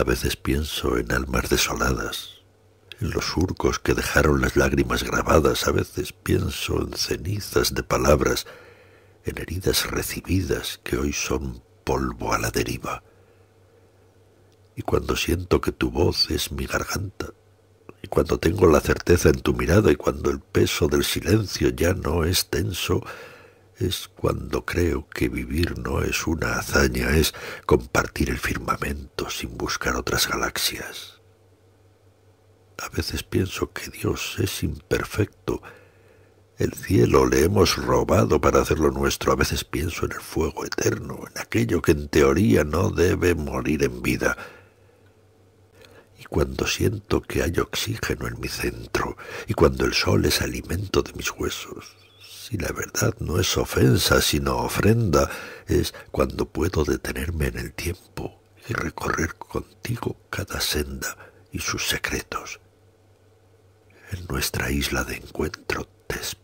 A veces pienso en almas desoladas, en los surcos que dejaron las lágrimas grabadas. A veces pienso en cenizas de palabras, en heridas recibidas que hoy son polvo a la deriva. Y cuando siento que tu voz es mi garganta, y cuando tengo la certeza en tu mirada, y cuando el peso del silencio ya no es tenso, es cuando creo que vivir no es una hazaña, es compartir el firmamento sin buscar otras galaxias. A veces pienso que Dios es imperfecto. El cielo le hemos robado para hacerlo nuestro. A veces pienso en el fuego eterno, en aquello que en teoría no debe morir en vida. Y cuando siento que hay oxígeno en mi centro, y cuando el sol es alimento de mis huesos, si la verdad no es ofensa, sino ofrenda, es cuando puedo detenerme en el tiempo y recorrer contigo cada senda y sus secretos. En nuestra isla de encuentro te espero.